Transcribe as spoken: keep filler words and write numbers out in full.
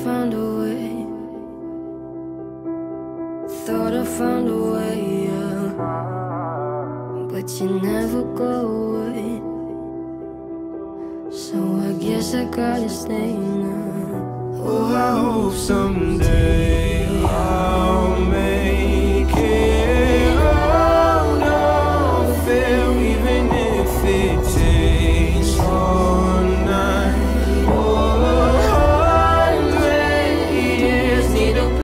found a way. Thought I found a way, yeah. But you never go away. So I guess I gotta stay now. Oh, I hope someday